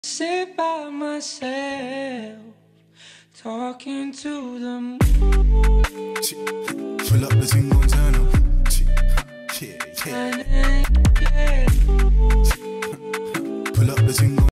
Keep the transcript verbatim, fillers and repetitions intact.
Sit by myself, talking to the moon. Pull up the single turn up. Yeah, yeah. And then, yeah. Pull up the single.